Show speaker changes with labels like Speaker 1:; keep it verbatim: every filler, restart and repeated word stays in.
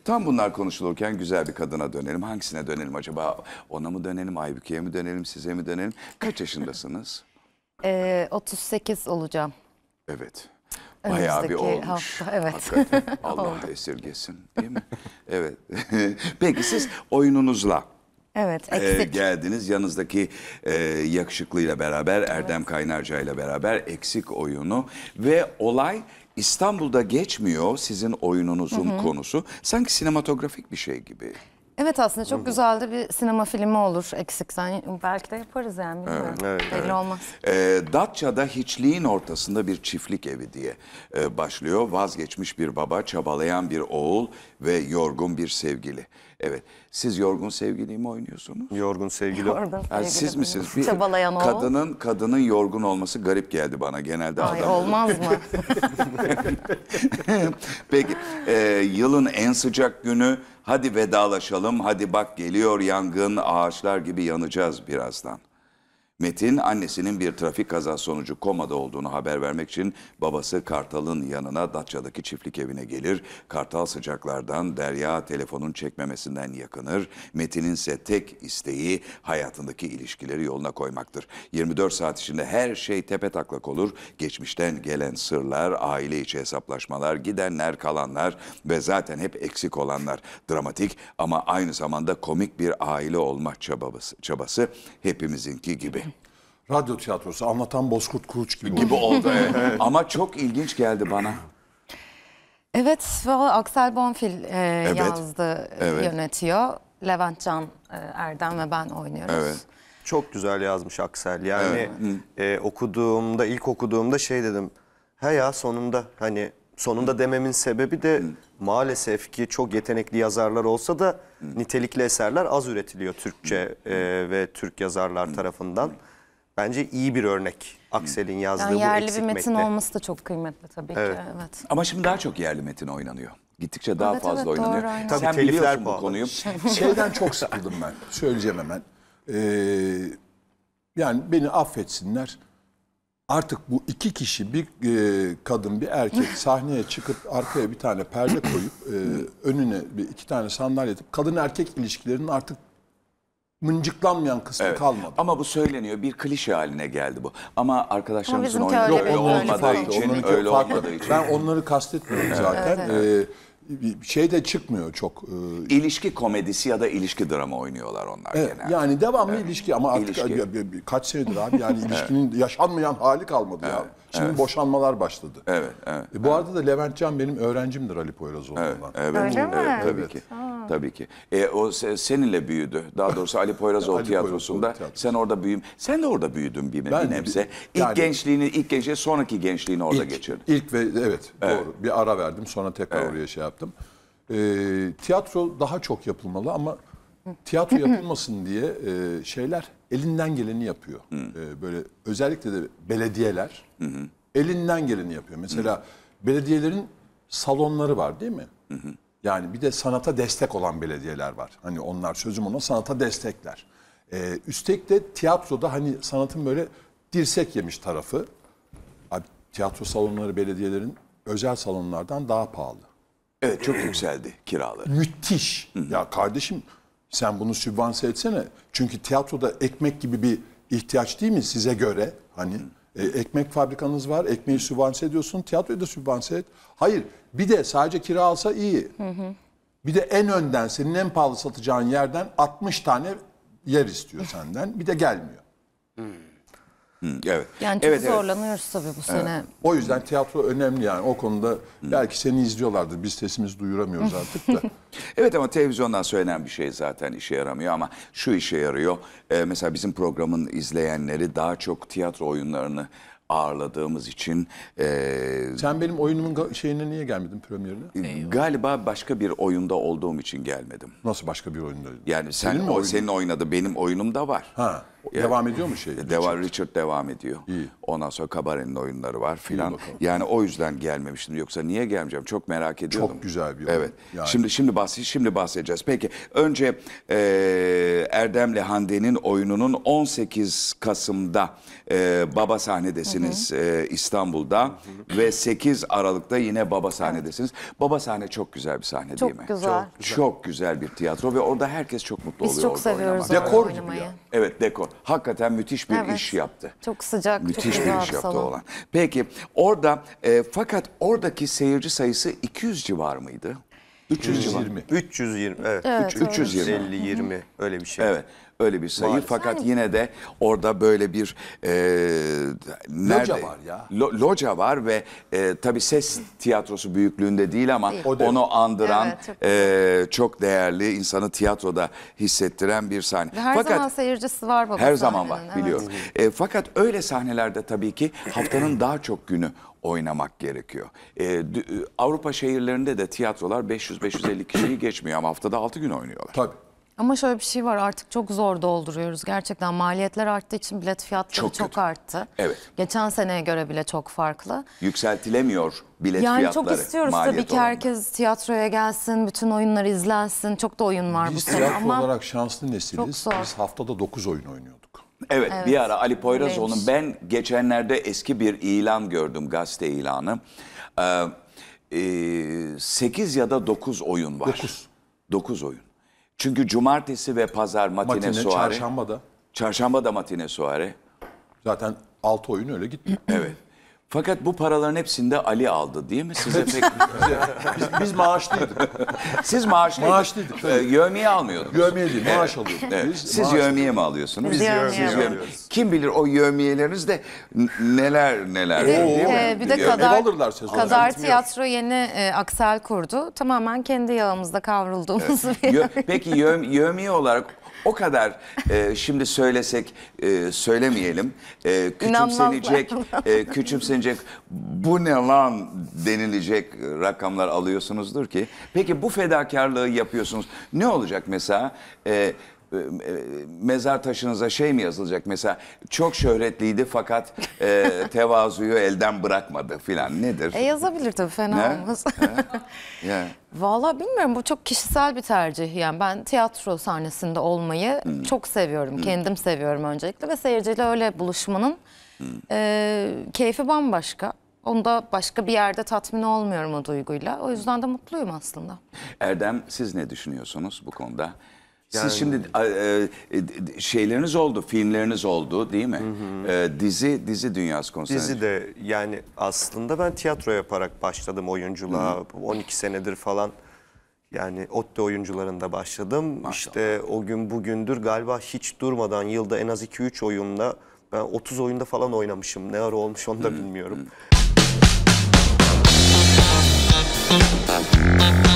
Speaker 1: Tam bunlar konuşulurken güzel bir kadına dönelim. Hangisine dönelim acaba? Ona mı dönelim, Aybüke'ye mi dönelim, size mi dönelim? Kaç yaşındasınız?
Speaker 2: Ee, otuz sekiz olacağım.
Speaker 1: Evet. Bayağı bir olmuş.
Speaker 2: Hafta, evet.
Speaker 1: Hakikaten. Allah esirgesin, değil mi? Evet. Peki siz oyununuzla
Speaker 2: Evet,
Speaker 1: e,
Speaker 2: eksik.
Speaker 1: geldiniz. Yanınızdaki e, yakışıklıyla beraber, Erdem Kaynarca ile beraber eksik oyunu ve olay İstanbul'da geçmiyor sizin oyununuzun konusu. Sanki sinematografik bir şey gibi.
Speaker 2: Evet, aslında çok güzel de bir sinema filmi olur eksiksen. Belki de yaparız yani, bilmiyorum.
Speaker 3: Evet,
Speaker 2: Belli
Speaker 3: evet.
Speaker 2: olmaz.
Speaker 1: E, Datça'da hiçliğin ortasında bir çiftlik evi diye e, başlıyor. Vazgeçmiş bir baba, çabalayan bir oğul ve yorgun bir sevgili. Evet, siz yorgun sevgiliyi mi oynuyorsunuz?
Speaker 3: Yorgun sevgili.
Speaker 2: Oradan
Speaker 1: Yani
Speaker 2: sevgili
Speaker 1: siz
Speaker 2: benim.
Speaker 1: misiniz? Bir
Speaker 2: Çabalayan oğul.
Speaker 1: kadının kadının yorgun olması garip geldi bana genelde.
Speaker 2: Ay,
Speaker 1: adam.
Speaker 2: olmaz mı?
Speaker 1: Peki, e, yılın en sıcak günü. Hadi vedalaşalım. Hadi bak geliyor yangın, ağaçlar gibi yanacağız birazdan. Metin annesinin bir trafik kazası sonucu komada olduğunu haber vermek için babası Kartal'ın yanına Datça'daki çiftlik evine gelir. Kartal sıcaklardan, Derya telefonun çekmemesinden yakınır. Metin'in ise tek isteği hayatındaki ilişkileri yoluna koymaktır. yirmi dört saat içinde her şey tepetaklak olur. Geçmişten gelen sırlar, aile içi hesaplaşmalar, gidenler, kalanlar ve zaten hep eksik olanlar. Dramatik ama aynı zamanda komik bir aile olma çabası, çabası hepimizinki gibi.
Speaker 4: Radyo tiyatrosu anlatan Bozkurt Kuruç gibi,
Speaker 1: gibi
Speaker 4: oldu.
Speaker 1: oldu. Evet. Ama çok ilginç geldi bana.
Speaker 2: Evet, valla Aksel Bonfil e,
Speaker 1: Evet.
Speaker 2: yazdı,
Speaker 1: Evet.
Speaker 2: yönetiyor. Levent Can, e, Erdem ve ben oynuyoruz.
Speaker 1: Evet.
Speaker 3: Çok güzel yazmış Aksel. Yani e, okuduğumda, ilk okuduğumda şey dedim. He ya sonunda, hani sonunda dememin sebebi de maalesef ki çok yetenekli yazarlar olsa da nitelikli eserler az üretiliyor Türkçe e, ve Türk yazarlar tarafından. Bence iyi bir örnek Aksel'in yazdığı
Speaker 2: Yani
Speaker 3: bu
Speaker 2: yerli
Speaker 3: eksik
Speaker 2: bir metin
Speaker 3: metni.
Speaker 2: olması da çok kıymetli tabii
Speaker 3: Evet.
Speaker 2: ki. Evet.
Speaker 1: Ama şimdi daha çok yerli metin oynanıyor. Gittikçe daha
Speaker 2: Evet,
Speaker 1: fazla
Speaker 2: evet,
Speaker 1: oynanıyor.
Speaker 2: doğru, aynen.
Speaker 3: Tabii
Speaker 1: Sen
Speaker 3: telifler
Speaker 1: biliyorsun bu
Speaker 3: pahalı.
Speaker 1: konuyu.
Speaker 4: Şeyden çok sıkıldım ben. Söyleyeceğim hemen. Ee, yani beni affetsinler. Artık bu iki kişi, bir e, kadın, bir erkek sahneye çıkıp arkaya bir tane perde koyup e, önüne bir iki tane sandalye atıp kadın erkek ilişkilerinin artık mıncıklanmayan kısmı
Speaker 1: Evet.
Speaker 4: kalmadı.
Speaker 1: Ama bu söyleniyor. Bir klişe haline geldi bu. Ama arkadaşlarımızın
Speaker 2: bizimki
Speaker 1: oyunu
Speaker 2: öyle
Speaker 1: öyle
Speaker 2: değil, öyle
Speaker 1: olmadığı
Speaker 2: farklı.
Speaker 1: için,
Speaker 4: Onlarınki
Speaker 1: öyle
Speaker 4: farklı.
Speaker 1: olmadığı için.
Speaker 4: Ben onları kastetmiyorum zaten. Ee, bir şey de çıkmıyor çok. e,
Speaker 1: İlişki komedisi ya da ilişki drama oynuyor onlar
Speaker 4: Evet,
Speaker 1: genelde.
Speaker 4: yani devamlı ilişki ama artık
Speaker 1: İlişki.
Speaker 4: ya- ya- ya- kaç senedir abi yani ilişkinin yaşanmayan hali kalmadı ya. Şimdi boşanmalar başladı.
Speaker 1: Evet, evet.
Speaker 4: E, bu arada da Levent Can benim öğrencimdir Ali Poyrazoğlu'ndan.
Speaker 1: Evet,
Speaker 2: Öyle mi?
Speaker 1: evet, tabii
Speaker 4: Evet.
Speaker 1: ki. Tabii ki. E, o se- seninle büyüdü. Daha doğrusu Ali Poyrazoğlu
Speaker 4: Ali
Speaker 1: tiyatrosunda.
Speaker 4: Poyrazoğlu tiyatrosu.
Speaker 1: Sen orada büyüm. Sen de orada büyüdün bir,
Speaker 4: Ben
Speaker 1: bir
Speaker 4: de
Speaker 1: nebze.
Speaker 4: bir-
Speaker 1: İlk
Speaker 4: yani-
Speaker 1: gençliğini, ilk gençliği, sonraki gençliğini orada
Speaker 4: İlk,
Speaker 1: geçirdin.
Speaker 4: ilk ve evet, doğru. Bir ara verdim sonra tekrar oraya şey yaptım. Ee, tiyatro daha çok yapılmalı ama tiyatro yapılmasın diye e, şeyler elinden geleni yapıyor. Ee, böyle özellikle de belediyeler elinden geleni yapıyor. Mesela belediyelerin salonları var değil mi? Yani bir de sanata destek olan belediyeler var. Hani onlar sözüm ona sanata destekler. Ee, üstelik de tiyatroda hani sanatın böyle dirsek yemiş tarafı. Abi, tiyatro salonları belediyelerin özel salonlardan daha pahalı.
Speaker 1: Evet, çok yükseldi kiraları.
Speaker 4: Müthiş. Ya kardeşim sen bunu sübvanse etsene. Çünkü tiyatroda ekmek gibi bir ihtiyaç değil mi size göre? Hani e, ekmek fabrikanız var, ekmeği sübvanse ediyorsun, tiyatroyu da sübvanse et. Hayır, bir de sadece kira alsa iyi. Bir de en önden senin en pahalı satacağın yerden altmış tane yer istiyor senden. Bir de gelmiyor.
Speaker 1: Hı, evet.
Speaker 2: Yani çok
Speaker 1: evet, evet.
Speaker 2: zorlanıyoruz tabii bu sene.
Speaker 4: O yüzden tiyatro önemli yani o konuda. Belki seni izliyorlardır. Biz sesimizi duyuramıyoruz artık da.
Speaker 1: Evet ama televizyondan söylenen bir şey zaten işe yaramıyor ama şu işe yarıyor. Ee, mesela bizim programın izleyenleri daha çok tiyatro oyunlarını ağırladığımız için e,
Speaker 4: Sen benim oyunumun ga- şeyine niye gelmedin premierine?
Speaker 1: galiba başka bir oyunda olduğum için gelmedim.
Speaker 4: Nasıl başka bir oyunda?
Speaker 1: Yani sen
Speaker 4: Senin mi
Speaker 1: o
Speaker 4: oyunun?
Speaker 1: senin oynadı benim oyunum da var.
Speaker 4: Ha. Devam ediyor mu şey?
Speaker 1: Devam, Richard devam ediyor.
Speaker 4: İyi.
Speaker 1: Ondan sonra Kabare'nin oyunları var filan.
Speaker 4: bakalım.
Speaker 1: Yani o yüzden gelmemiştim. Yoksa niye gelmeyeceğim? Çok merak ediyordum.
Speaker 4: Çok güzel bir oyun.
Speaker 1: Evet.
Speaker 4: Yani.
Speaker 1: Şimdi şimdi bahs şimdi bahsedeceğiz. Peki önce e, Erdem'le Hande'nin oyununun on sekiz Kasım'da e, Baba sahnedesiniz e, İstanbul'da, hı hı. ve sekiz Aralık'ta yine Baba sahnedesiniz. Baba sahne çok güzel bir sahne
Speaker 2: Çok
Speaker 1: değil mi?
Speaker 2: güzel.
Speaker 1: Çok güzel. Çok güzel bir tiyatro ve orada herkes çok mutlu
Speaker 2: Biz
Speaker 1: oluyor.
Speaker 2: çok
Speaker 1: orada
Speaker 2: seviyoruz
Speaker 1: oynamak.
Speaker 2: orada
Speaker 4: Dekor gibi
Speaker 2: oynamayı.
Speaker 4: ya.
Speaker 1: Evet, dekor. Hakikaten müthiş bir
Speaker 2: Evet.
Speaker 1: iş yaptı.
Speaker 2: Çok sıcak,
Speaker 1: Müthiş
Speaker 2: çok
Speaker 1: bir
Speaker 2: güzel
Speaker 1: iş
Speaker 2: bir
Speaker 1: yaptı
Speaker 2: salon.
Speaker 1: olan. Peki orada e, fakat oradaki seyirci sayısı iki yüz civar mıydı? üç yüz civar.
Speaker 4: yirmi.
Speaker 3: üç yüz yirmi evet.
Speaker 2: Evet,
Speaker 1: üç yüz yirmi.
Speaker 3: elli yirmi öyle bir şey.
Speaker 1: Evet. Öyle bir sayı.
Speaker 3: Maalesef.
Speaker 1: Fakat yine de orada böyle bir e, nerede?
Speaker 4: var ya.
Speaker 1: Lo- loca var ve e, tabii ses tiyatrosu büyüklüğünde değil ama
Speaker 2: Değil.
Speaker 4: O değil.
Speaker 1: onu andıran
Speaker 2: Evet, çok
Speaker 1: e, çok değerli, insanı tiyatroda hissettiren bir sahne.
Speaker 2: Ve her
Speaker 1: Fakat
Speaker 2: zaman seyircisi var baba
Speaker 1: her zaman var,
Speaker 2: sahnenin, evet.
Speaker 1: biliyorum. E, fakat öyle sahnelerde tabii ki haftanın daha çok günü oynamak gerekiyor. E, d- Avrupa şehirlerinde de tiyatrolar beş yüz beş yüz elli kişiyi geçmiyor ama haftada altı gün oynuyorlar.
Speaker 4: Tabii.
Speaker 2: Ama şöyle bir şey var, artık çok zor dolduruyoruz. Gerçekten maliyetler arttığı için bilet fiyatları
Speaker 1: Çok
Speaker 2: çok,
Speaker 1: kötü.
Speaker 2: arttı.
Speaker 1: Evet.
Speaker 2: Geçen seneye göre bile çok farklı.
Speaker 1: Yükseltilemiyor bilet
Speaker 2: Yani
Speaker 1: fiyatları.
Speaker 2: çok istiyoruz tabii
Speaker 1: maliyet
Speaker 2: ki
Speaker 1: oranında.
Speaker 2: herkes tiyatroya gelsin, bütün oyunlar izlensin. Çok da oyun var bu
Speaker 4: Biz
Speaker 2: sene
Speaker 4: tiyatro
Speaker 2: ama
Speaker 4: olarak şanslı
Speaker 2: çok
Speaker 4: nesiliz.
Speaker 2: zor.
Speaker 4: Biz haftada dokuz oyun oynuyorduk.
Speaker 1: Evet,
Speaker 2: Evet,
Speaker 1: bir ara Ali Poyrazoğlu'nun,
Speaker 2: öyleymiş.
Speaker 1: ben geçenlerde eski bir ilan gördüm, gazete ilanı. Ee, e, sekiz ya da dokuz oyun var.
Speaker 4: Dokuz.
Speaker 1: dokuz oyun. Çünkü cumartesi ve pazar matine,
Speaker 4: Matine,
Speaker 1: suare.
Speaker 4: çarşamba da.
Speaker 1: Çarşamba da matine suare.
Speaker 4: Zaten altı oyun öyle gitti.
Speaker 1: Evet. Fakat bu paraların hepsini de Ali aldı değil mi? Size pek...
Speaker 4: biz, biz maaşlıydık.
Speaker 1: Siz maaşlıydınız.
Speaker 4: Maaşlıydık, tabii.
Speaker 1: Ee, yövmiye almıyordunuz.
Speaker 4: Yövmiye değil, maaş alıyorduk.
Speaker 1: Evet.
Speaker 4: Biz
Speaker 1: Siz
Speaker 4: maaş-
Speaker 1: yövmiye mi alıyorsunuz?
Speaker 2: Biz yövmiye
Speaker 1: Siz
Speaker 3: alıyoruz.
Speaker 1: Kim bilir o yövmiyelerinizde n- neler neler.
Speaker 2: Bir de,
Speaker 1: değil mi?
Speaker 2: e, bir de
Speaker 1: Yö-
Speaker 2: kadar,
Speaker 4: Ev alırlar sezon.
Speaker 2: kadar
Speaker 4: Bitmiyor.
Speaker 2: tiyatro yeni e, aksel kurdu. Tamamen kendi yağımızda kavrulduğumuz bir
Speaker 1: Yö- Peki yö- yövmiye olarak o kadar e, şimdi söylesek e, söylemeyelim. E, küçümsenecek, e, küçümsenecek bu ne lan denilecek rakamlar alıyorsunuzdur ki. Peki bu fedakarlığı yapıyorsunuz. Ne olacak mesela? E, e, mezar taşınıza şey mi yazılacak mesela, çok şöhretliydi fakat e, tevazuyu elden bırakmadı filan, nedir?
Speaker 2: E yazabilir tabii, fena
Speaker 1: Ne?
Speaker 2: olmaz.
Speaker 1: Ya.
Speaker 2: Vallahi bilmiyorum, bu çok kişisel bir tercih. Yani ben tiyatro sahnesinde olmayı çok seviyorum. Kendim seviyorum öncelikle ve seyirciyle öyle buluşmanın e, keyfi bambaşka. Onda başka bir yerde tatmin olmuyorum o duyguyla. O yüzden de mutluyum aslında.
Speaker 1: Erdem, siz ne düşünüyorsunuz bu konuda? Siz
Speaker 3: Yani-
Speaker 1: şimdi e, e, şeyleriniz oldu, filmleriniz oldu değil mi? E, dizi dizi dünyası konusunda.
Speaker 3: Dizi de yani aslında ben tiyatro yaparak başladım oyunculuğa. on iki senedir falan yani ODTÜ oyuncularında başladım. İşte o gün bugündür galiba hiç durmadan yılda en az iki üç oyunda, ben otuz oyunda falan oynamışım. Ne ara olmuş onu da bilmiyorum.